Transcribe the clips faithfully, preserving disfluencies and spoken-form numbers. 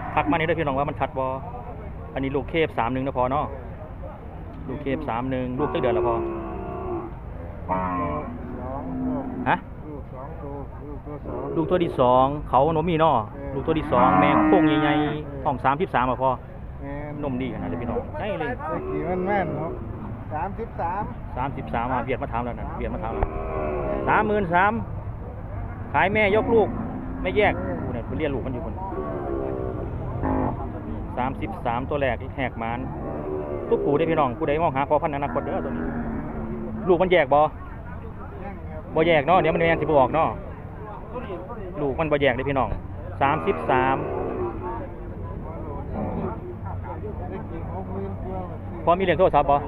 ทักมาในเรื่องพี่น้องว่ามันชัดบออันนี้ลูกเคฟสามหนึ่งนะพอเนาะลูกเคฟสามหนึ่งลูกตั้งเดือนละพอฮะลูกตัวที่สองเขาโนมีเนาะลูกตัวที่สองแมงโค้งใหญ่ๆห้องสามสิบสามอะพอนมดีขนาดเลยพี่น้องได้เลยกี่มันแม่นเนาะสามสิบสามสามสิบสามมาเบียดมาทำแล้วนะเบียดมาทำแล้วสามหมื่นสามขายแม่ยกลูกไม่แยกกูเนี่ยเรียนลูกมันอยู่คนสามสิบสามตัวแรกแหกมันตุ๊กปูได้พี่น้องกูได้มองหาพอพันอนาคตเด้อตัวนี้ลูกมันแยกบ่บ่แยกเนาะเดี๋ยวมันแมนสิบออกเนาะลูกมันบ่แยกได้พี่น้องสามสิบสามพอมีเรื่องโทรศัพท์บ่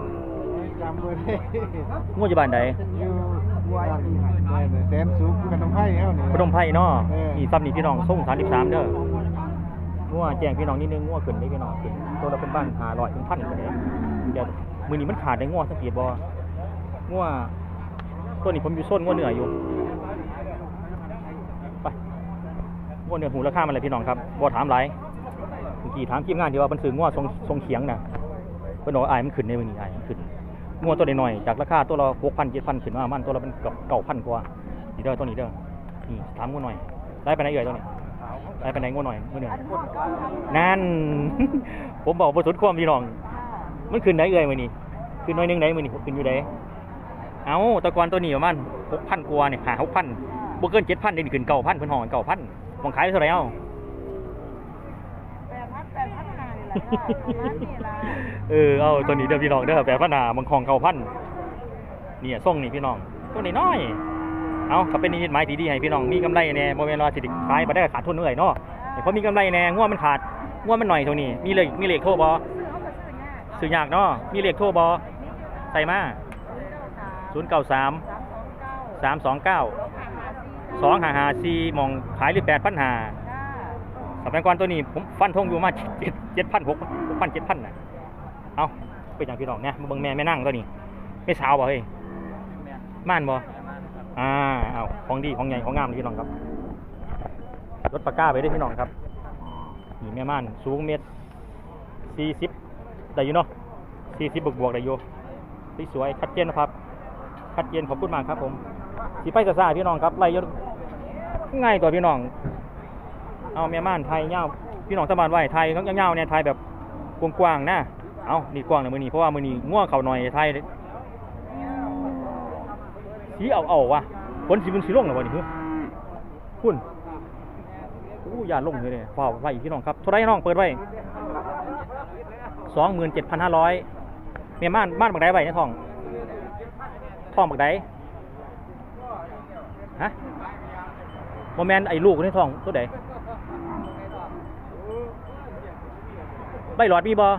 งูอยู่บ้านใดแสนสูงขนมไผ่เนาะขนมไผ่เนาะนี่ซ้ำนี่พี่น้องส่งสามสิบสามเด้องัวแจ้งพี่น้องนิดนึงงัวขึ้นได้พี่น้องขึ้นตัวเราเป็นบ้านหาลอยถึงพันกันเลยเดี๋ยวมือนี้มันขาดได้งัวสังเกตบ่งัวตัวนี้ผมอยู่โซนงัวเหนืออยู่ไปงัวเหนือหูราคามันอะไรพี่น้องครับบ่ถามหลายเมื่อกี้ถามทีมงานที่ว่ามันซื้องัวทรงทรงเขียงน่ะเพิ่นบอกว่าอ้ายมันขึ้นในมือนี้อ้ายมันขึ้นงัวตัวน้อยๆจากราคาตัวละหกพันเจ็ดพันขึ้นมามันตัวละเป็นเกือบเก้าพันกว่านี่เด้อตัวนี้เด้อนี่ถามงัวหน่อยได้ไปไหนเอ่ยตัวนี้ได้ไปไหนงัวหน่อยงัวเหนือนั่นผมบอกบ่สุดความพี่น้องมันขึ้นได้เอ่ยมื้อนี้ขึ้นน้อยนึงได้มื้อนี้ขึ้นอยู่ได้เอ้าตะกอนตัวนี้ประมาณหกพันกว่าเนี่ยหาหกพันบ่เกินเจ็ดพันได้ขึ้นเก้าพันเพิ่นห้องเก้าพันมองขายเท่าไหร่เอ้าเออเอาตัวนี้เด้อพี่น้องเด้อแปดพันหามังคองเก้าพันเนี่ยส่งนี่พี่น้องตัวนี้น้อยเอาก็เป็นนิดหมายที่ดีให้พี่น้องมีกำไรแน่โมเมนต์ว่าสิขายไปได้ขาดทุนเหนื่อยเนาะเพราะมีกำไรแน่ง่วมันขาดง่วมันหน่อยเท่านี้มีเลยมีเลขโทรบอซื้อยากเนาะมีเลขโทรบอใส่มาศูนย์เก้าสามสามสองเก้าสองห้าห้าสี่มองขายหรือแปดพันหาสมัยก่อนตัวนี้ผมฟันธงอยู่มาเจ็ดเจ็ดพันหกพันเจ็ดพันน่ะเอาเป็นอย่างพี่น้องเนี่ยเบิ่งแม่แม่นั่งตัวนี้ไม่สาวบ่เฮ้ยม่านบ่อ่าเอาของดีของใหญ่ของงามพี่น้องครับรถปากก้าไปได้พี่น้องครับนี่แม่ม่านสูงเมตรสี่สิบได้อยู่เนาะสี่สิบบวกบวกได้อยู่สวยชัดเจนนะครับชัดเจนขอบคุณมากครับผมสีไปซ่าพี่น้องครับไล่ยศง่ายกว่าพี่น้องเอาแม่ม่านไทยเงาพี่น้องสมานไหวไทยเงาเนี่ยไทยแบบกว้างๆนะเอานี่กว้างในมือนี้เพราะว่ามือนี้ง่วงเข่าหน่อยไทยสีเอาเอาวะฝนสีมันสีร่งหรอวะนี่เฮ้ยคุณอู้ยาลงเลยเนี่ยฝ่าไว้พี่น้องครับเท่าไรน้องเปิดไว้สองหมื่นเจ็ดพันห้าร้อยเมียม่านม่านบักได้ไว้ในท้องท้องบักได้ฮะโมเมนต์ไอ้ลูกในท้องตัวใดใบหลอดมีบอ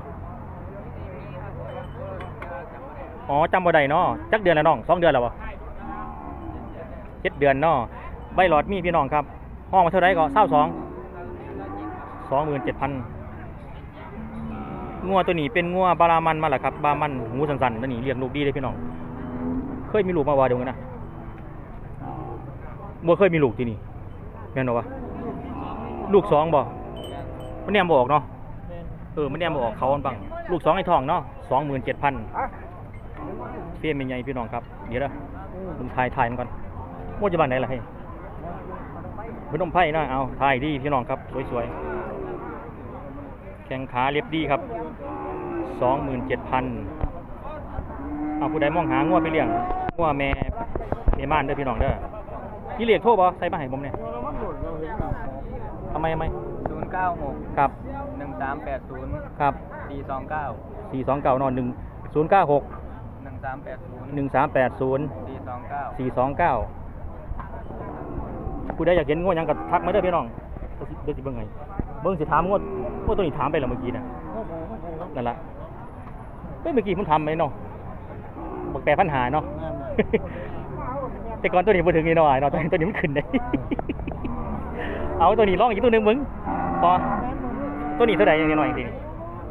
อ๋อจำบ่ได้เนาะจักเดือนแล้วน้องสองเดือนแล้วบ่เจ็ดเดือนเนาะใบหลอดมีพี่น้องครับห้องมาเท่าไรก็เศร้าสองสองหมื่นเจ็ดพันงัวตัวนี้เป็นงัวบารามันมาแหละครับบามันหูสันๆตัวนี้เลี้ยงลูกดีเลยพี่น้องเคยมีลูกมาว่าเดี๋ยวกันนะบัวเคยมีลูกที่นี่แม่นหรอวะลูกสองบ่มันแนมบอกเนาะเออมันแนมบอกเขาบังลูกสองไอ้ทองเนาะสองหมื่นเจ็ดพันเฟี้ยเป็นไงพี่น้องครับเดี๋ยวนะมึงถ่ายถ่ายมันก่อนโมจะบ้านไหนล่ะให้เป็นนมไผ่นะเอาถ่ายดีพี่น้องครับสวยๆแข้งขาเรียบดีครับสองหมื่นเจ็ดพันเอาผู้ใดมองหางัวไปเลี้ยงงัวแม่แม่บ้านเด้อพี่น้องเด้อนี่เรียกโทษบ่ใส่มาให้ผมเนี่ยทำไมทำไมศูนย์เก้าหกครับหนึ่งสามแปดศูนย์ครับสี่สองเก้าสี่สองเก้านอนหนึ่งศูนย์เก้าหกหนึ่งสามแปดศูนย์หนึ่งสามแปดศูนย์สี่สองเก้าสี่สองเก้าผู้ใดอยากเห็นงวดยังกับทักมาได้พี่น้องเดี๋ยวสิเบิ่งไงเบิ่งสิถามงวดงวดตัวนี้ถามไปแล้วเมื่อกี้นะนั่นแหละเมื่อกี้ผมทำไปเนาะบอกแปลปัญหาเนาะแต่ก่อนตัวนี้พูดถึงนี่หน่อยเนาะตัวนี้ตัวนี้มันขึ้นได้เอาตัวนี้ร้องอีกตัวหนึ่งมึงพอตัวนี้เท่าไหร่ยังไงหน่อยทีนี้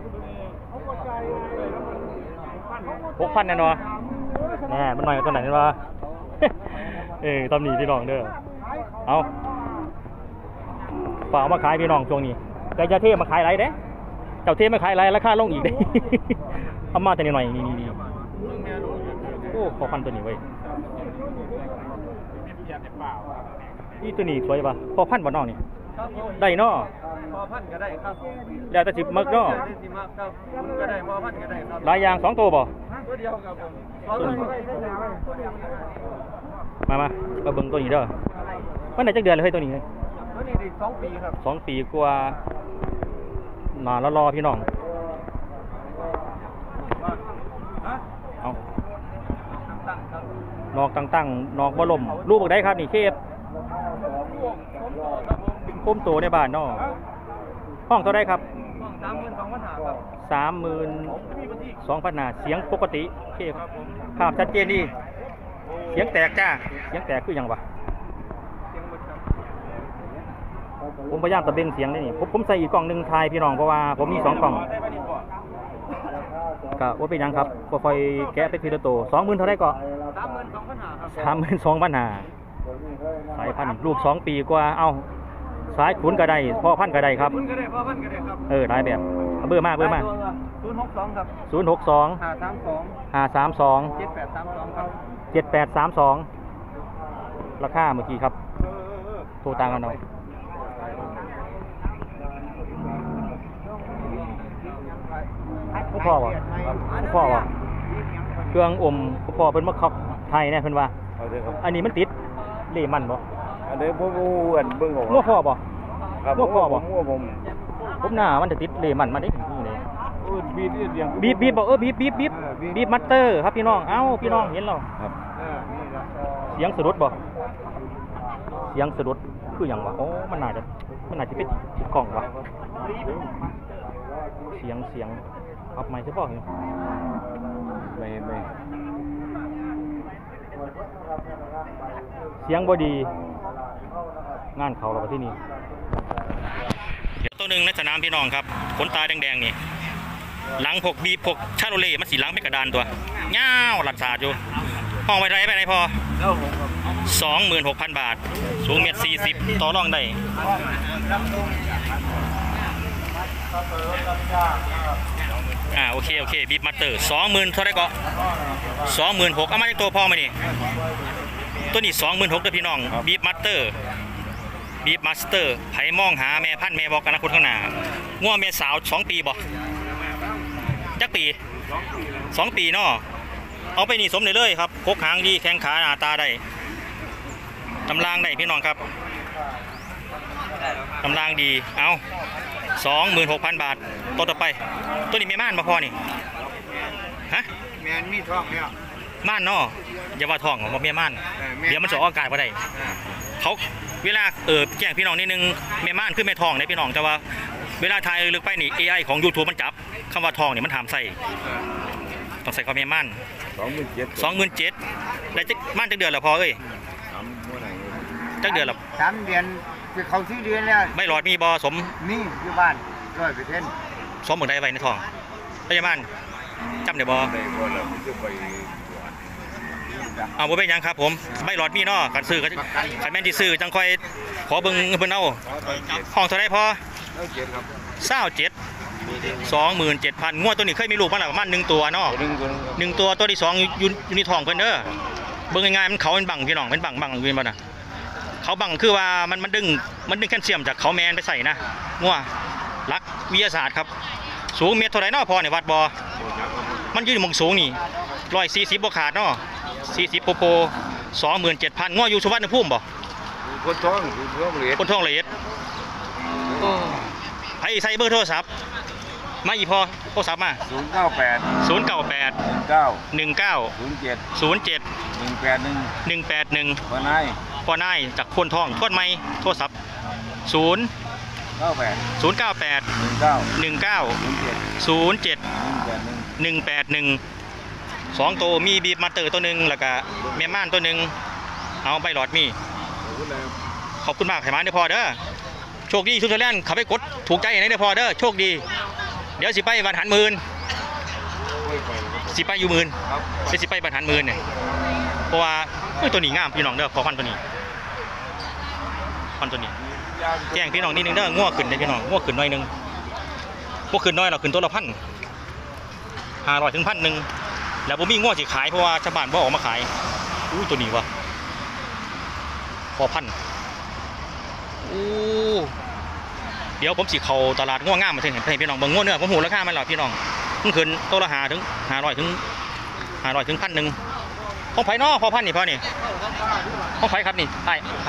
หกพันแน่นอนแน่มันหน่อยตัวไหนนี่วะเออตำหนิพี่น้องเด้อเอาฝากมาขายพี่น้องช่วงนี้ไก่จะเทมาขายไรเด้เจ้าเทมาขายไรราคาลงอีกเด้ เอามาแต่นิดหน่อยนี่นี่นี่โอ้พอพันตัวนี้เว้ยนี่ตัวนี้สวยป่ะพอพันบ่น้องนี่ครับผมได้เนาะพอพันก็ได้ครับแล้วแต่สิมักเนาะได้สิมากครับคุณก็ได้พอพันก็ได้ครับหลายอย่างสองตัวบ่ตัวเดียวครับผมพอพันก็ได้ได้แล้วตัวเดียวก็ได้มามามาเบิ่งตัวนี้เด้อมันได้จักเดือนเลยเฮ้ยตัวนี้เฮ้ยตัวนี้อีกสองปีครับสองปีกว่าหนาละรอพี่น้องฮะเอาตั้งครับนอกตั้งๆนอกบ่ลมรูปบักได้ครับนี่เคฟผมโตครับผมก้มโตในบ้านเนาะห้องเท่าไรครับห้องสามหมื่นสองพันห้าครับสามหมื่นมีพื้นที่สองพันหาเสียงปกติเคฟครับผมภาพชัดเจนดีเสียงแตกจ้าเสียงแตกคือหยังวะเสียงหมดครับผมพยายามตะเบงเสียงนี่นี่ผมผมใส่อีกกล่องหนึ่งทายพี่น้องเพราะว่าผมมีสองกล่องก็ว่าเป็นหยังครับก็ค่อยแกะไปทีละตัวสองหมื่นเท่าไรก็สามหมื่นสองพันห้าครับสามหมื่นสองพันหาสายพันธุ์ลูกสองปีกว่า เอาสายขุนก็ได้พ่อพันธุ์ก็ได้ครับคุณก็ได้พอพันก็ได้ครับเออหลายแบบเอาเบอร์มาเบอร์มาศูนย์หกสองครับศูนย์หกสองห้าสามสองห้าสามสองเจ็ดแปดสามสองครับเจ็ดแปดสามสองราคาเมื่อกี้ครับโทรตามกันหน่อยพ่อวะพ่อวะเครื่องอมพ่อเป็นมะขับไทยเนี่ยเพิ่นว่าเอาเถอะครับอันนี้มันติดเล่มันบ่อันนี้ผมรู้อันเบิ่งออกงัวพ่อบ่ครับงัวพ่อบ่งัวผมผมหน้ามันจะติดเล่มันมาดินี่เลยโอ้ยบีดเอียงบีบบีบบอกเออบีบบีบบีบบีบมัตเตอร์ครับพี่น้องเอ้าพี่น้องเห็นแล้วครับเออนี่ละเสียงสะดุดบ่เสียงสะดุดคืออย่างวะโอ้มันน่าจะมันน่าจะเป็นติดกล่องวะเสียงเสียงอัพไมค์ใช่ป่ะไม่ไม่เสียงบอดีงานเขาเราไปที่นี่เดี๋ยวตัวหนึ่งในสนามพี่น้องครับขนตาแดงๆนี่หลังพกบีพกชาโรเล่มันสีหลังเป็นกระดานตัวเงาหลัดสาดอยู่ห้องไว้ไรไปไหนพอสองหมื่นหกพันบาทสูงเมตรสี่สิบต่อรองได้อ่าโอเคโอเคบีบมัตเตอร์สองหมื่นเท่าไรก็สองหมื่นหกเอามาในตัวพอไหมนี่ตัวนี้สองหมื่นหกเด้อพี่น้องบีบมัตเตอร์บีบมัสเตอร์ไผมองหาแม่พันธุ์แม่บอกอนาคตข้างหน้าง่วงแม่สาวสองปีบ่จักปีสองปีเนาะเอาไปนี่สมเลยเลยครับพกหางดีแข้งขาหน้าตาได้ตำรางได้พี่น้องครับตำรางดีเอาสองหมื่นหกพันบาทตัวต่อไปตัวนี้ไม่ม่านมาพอนี่ฮะแมนมีท้องแล้วม่านเนาะอย่าว่าทองของบ่แม่ม่านเออแม่เดี๋ยวมันจะออกอากาศบ่ได้เขาเวลาเออแจ้งพี่น้องนิดนึงแม่ม่านคือแม่ทองได้พี่น้องแต่ว่าเวลาถ่ายลึกไปนี่ เอ ไอ ของ YouTube มันจับคำว่าทองนี่มันถามใส่ต้องใส่ความแม่ม่านสองหมื่นเจ็ดสองหมื่นเจ็ดแล้วจะม่านจักเดือนละพอเอ้ยสามเมื่อไหร่จักเดือนละสามเดือนคือเขาซื้อเดือนแล้วไม่หลอดมีบอสมนี่อยู่บ้านร้อยเปอร์เซ็นต์สมหมดได้ไว้ในทองพยาบาลจำได้บอได้บ่แล้วมันจะไปเอาบ่เป็นหยังครับผมไม่หลอดมีเนาะกันซื้อกันคันแม่นที่ซื้อจังค่อยขอเบิ่งเพิ่นเอาห้องเท่าไรพอเอาเจ็ดครับเศร้าเจ็ดสองหมื่นเจ็ดพันงวดตัวนี้เคยมีลูกมาแล้วประมาณหนึ่งตัวเนาะตัวหนึ่งตัวหนึ่งครับหนึ่งตัวตัวที่สองอยู่อยู่อยู่ในท้องเพิ่นเด้อเบิ่งง่ายๆมันเขาเป็นบังพี่น้องเป็นบังบังอยู่เป็นบ่น่ะเขาบังคือว่ามันมันดึงมันดึงแคลเซียมจากเขาแมนไปใส่นะงัวรักวิทยาศาสตร์ครับสูงเมตรเท่าไรเนาะพอเนี่ยวัดบอมันยืนมองสูงนี่ร้อยสี่สิบบ่ขาดเนาะสี่สิบโปโปสองหมื่นเจ็ดพันงัวอยู่สุวรรณภูมิบ่คนท้องคนท้องเหรียญคนท้องละเอียดไผใส่เบอร์โทรศัพท์มาอีพอโทรศัพท์มาศูนย์เก้าแปดศูนย์เก้าแปดเก้าหนึ่งเก้าศูนย์เจ็ดศูนย์เจ็ดหนึ่งแปดหนึ่งหนึ่งแปดหนึ่งวันไหนพ่อนายจากพนทองทวดไม้โทรศัพท์ศูนย์เก้าแปดศูนย์เก้าแปดหนึ่งเก้าหนึ่งเก้าศูนย์เจ็ดศูนย์เจ็ดหนึ่งแปดหนึ่งหนึ่งแปดหนึ่งสองตัวมีบีบมาเตอร์ตัวหนึ่งแล้วก็แม่ม่านตัวหนึ่งเอาใบหลอดมีขอบคุณแล้วขอบคุณมากไขมันเด้อพอเด้อโชคดีชุดเทอร์แลนด์ขับไปกดถูกใจไหนเด้อพอเด้อโชคดีเดี๋ยวสิไปบันหันหมื่นไม่ไปครับสิไปอยู่หมื่นครับเดี๋ยวสิไปบันหันหมื่นเนี่ยเพราะว่าเอ้ยตัวนี้งามพี่น้องเด้อพอพันตัวนี้พันตัวนี้ยแจ้งพี่น้องนิดนึงเด้อง่วขึ้นได้พี่น้องง่วขึ้นหน่อยนึงง่วขึ้นน้อยเราขึ้นตัวละพันห้าร้อยถึงพันหนึ่งแล้วผมมีง่วสิขายเพราะว่าชาวบ้านบ่ออกมาขายอุ้ยตัวนี้วะพอพันอู้เดี๋ยวผมสิเข้าตลาดง่วงงามมาเห็นให้พี่น้องเบิ่งง่วเนื้อผมหูราคามันหรอพี่น้องมันขึ้นตัวละหาถึงห้าร้อยถึงห้าร้อยถึงพันหนึ่งของไผ่นอพอพันนี่พอนี่ของไผ่ครับนี่ไอ้ไผ่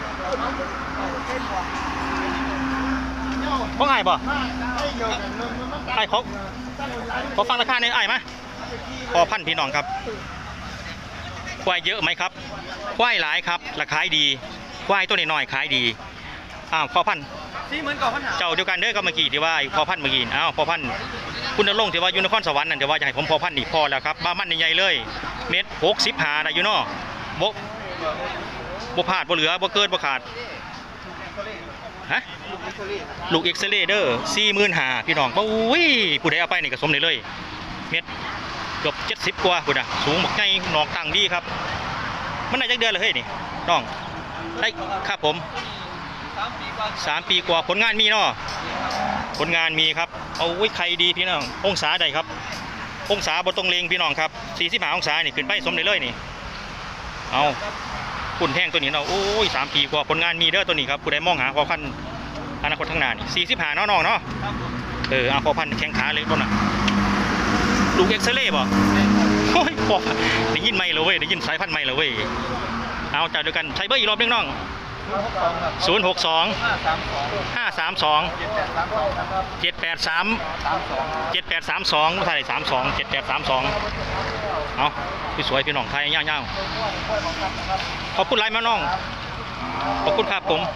ของไอ้บ่ไอ้เขาขอฟังราคาในไอ้ไหมพอพันพี่น้องครับควายเยอะไหมครับควายหลายครับราคาดีควายตัวน้อยๆขายดีอ้าวพอพันเจ้าเดียวกันเด้อก็เมื่อกี้ที่ว่าพอพันเมื่อกี้อ้าวพอพันคุณนรงค์ที่ว่าอยู่นครสวรรค์นั่นที่ว่าจะให้ผมพอพันนี่พอแล้วครับบ้ามันใหญ่ๆเลยเม็ดหกสิบหาได้อยู่เนาะบ่บ่พลาดบ่เหลือบ่เกินบ่ขาดฮะลูกเอ็กซเรย์เด้อสี่หมื่นห้าพี่น้องอุ้ยผู้ใดเอาไปนี่ก็สมได้เลยเม็ดเกือบเจ็ดสิบกว่าคุณอะสูงบักใหญ่หนอกตั้งดีครับมันได้จักเดือนเลยเฮ้ยนี่น้องได้ครับผมสามปีกว่าผลงานมีเนาะผลงานมีครับเอาไว้ใครดีพี่น้ององศาใดครับองศาบนตรงเลงพี่น้องครับสี่สิบห้าองศานี่ขึ้นไปสมได้เลยนี่เอาปุ่นแท่งตัวนี้เนาะโอ้ยสามปีกว่าผลงานมีเด้อตัวนี้ครับผู้ใดมองหาพอพันอนาคตข้างหน้านี่สี่สิบห้าเนาะน้องเนาะเออเอาพอพันแข้งขาเลยต้นน่ะลูกเอ็กซเรย์บ่โอ้ยพอได้ยินไม่เลยเว้ยได้ยินสายพันธุ์ไม่เลยเว้ยเอาจัดด้วยกันใช้เบอร์อีกรอบนึงน้องศูนย์หกสองห้าสามสองเจ็ดแปดสามเจ็ดแปดสามสองไทยสามสองเจ็ดแปดสามสองเอาพี่สวยพี่น้องไทยย่างๆขอบคุณไลน์มาน้องขอบคุณครับผม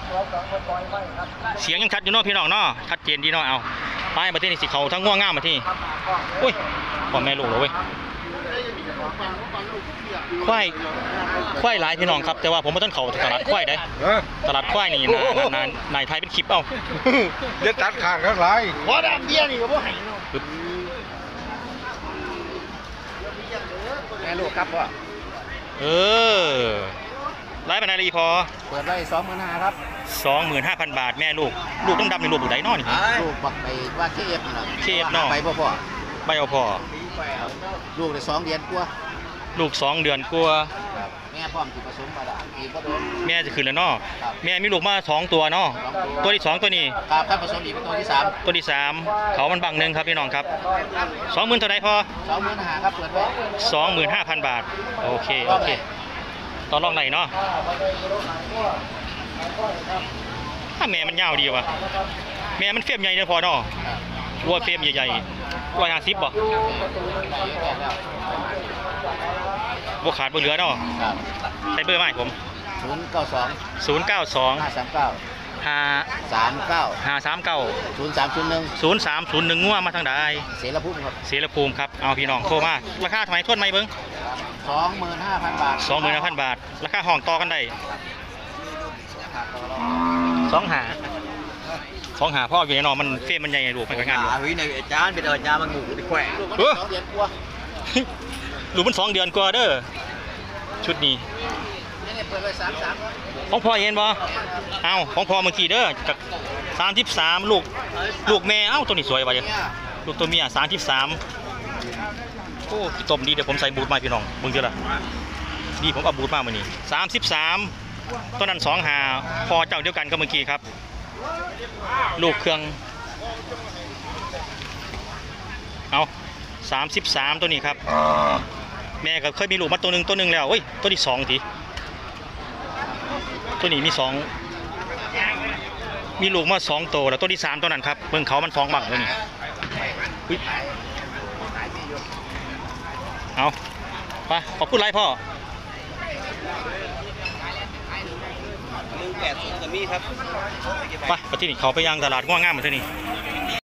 เสียงยังชัดอยู่เนาะพี่น้องเนาะชัดเจนดีเนาะเอาไปมาที่นี่สิเขาทั้งง่วงง่ามมาที่อุ้ยพ่อแม่ลูกเลยเว้ยควายควายหลายพี่น้องครับแต่ว่าผมไม่ต้องเขาตลาดควายได้ตลาดควายนี่นานนานนายไทยเป็นคลิปเอ้าเดี๋ยวตัดขาดกันไรหัวดำเบี้ยนี่ก็บ่ให้แม่ลูกครับพ่อเออไล่เป็นอะไรพอเปิดไว้สองหมื่นห้าครับสองหมื่นห้าพันบาทแม่ลูกลูกต้องดำในลูกบุไดนอนลูกบักไปว่าเคเอฟนะเคเอฟนอไปพ่อพ่อไปเอาพ่อลูกได้สองเดือนกว่าลูกสองเดือนกว่าแม่พร้อมที่ผสมมาได้อีกก็โดนแม่จะขึ้นแล้วเนาะแม่มีลูกมาสองตัวเนาะตัวที่สองตัวนี้ครับถ้าผสมอีกเป็นตัวที่สามตัวที่สามเขามันบังหนึ่งครับพี่น้องครับสองหมื่นเท่าไรพอสองหมื่นห้าครับเปิดไว้สองหมื่นห้าพันบาทโอเคโอเคตอนลองไหนเนาะถ้าแม่มันยาวดีว่ะแม่มันเฟียมใหญ่เนี่ยพอเนาะวัวเฟียมใหญ่ๆร้อยห้าสิบบ่บวขาดบวเหลือเนาะใช้เบอร์มาให้ผมศูนย์เก้าสองศูนย์เก้าสองห้าสามเก้าห้าสามเก้าห้าสามเก้าศูนย์สามศูนย์หนึ่งศูนย์สามศูนย์หนึ่งง่วมาทางใดเสรภูมิครับเสรภูมิครับเอาพี่น้องโทรมาราคาทำไมทวนไหมเบิ้งสองหมื่นห้าพันบาทสองหมื่นห้าพันบาทราคาห้องต่อกันได้สองหาสองหาพ่ออยู่ในนอนมันเฟรมมันใหญ่ไงลูกมันก็งานอยู่วิในอาจารย์เป็นอาจารย์มันหมูไปแขวะลูกมันสองเดือนกว่าลูกมันสองเดือนกว่าเด้อชุดนี้ของพ่อเห็นบ่เอ้าของพ่อเมื่อกี้เด้อจากสามสิบสามลูกลูกแม่เอ้าตัวนี้สวยว่ะลูกตัวเมียสามสิบสามโอ้พี่ต้มดีเดี๋ยวผมใส่บูทมาพี่น้องมึงเจอละดีผมเอาบูทมาเมื่อนี้สามสิบสามตัวนั้นสองหาพอเจ้าเดียวกันก็เมื่อกี้ครับลูกเครื่องเอาสามสิบสามตัวนี้ครับแม่ก็เคยมีลูกมาตัวหนึ่งตัวหนึ่งแล้วเฮ้ยตัวที่สองทีตัวนี้มีสองมีลูกมาสองตัวแล้วตัวที่สามตัวนั้นครับเมืองเขามันฟองบังตัวนี้เอาไปขอบคุณไรพ่อไปไปที่นี่เขาไปยังตลาดง่วงง่ามมาที่นี่